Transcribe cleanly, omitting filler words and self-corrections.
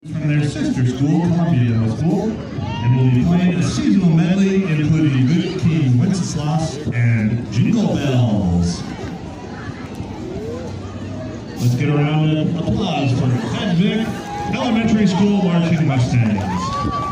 from their sister school, Columbia Middle School, and will be playing a seasonal medley including Good King Wenceslas and Jingle Bells. Let's get a round of applause for Sedgwick Elementary School Marching Mustangs.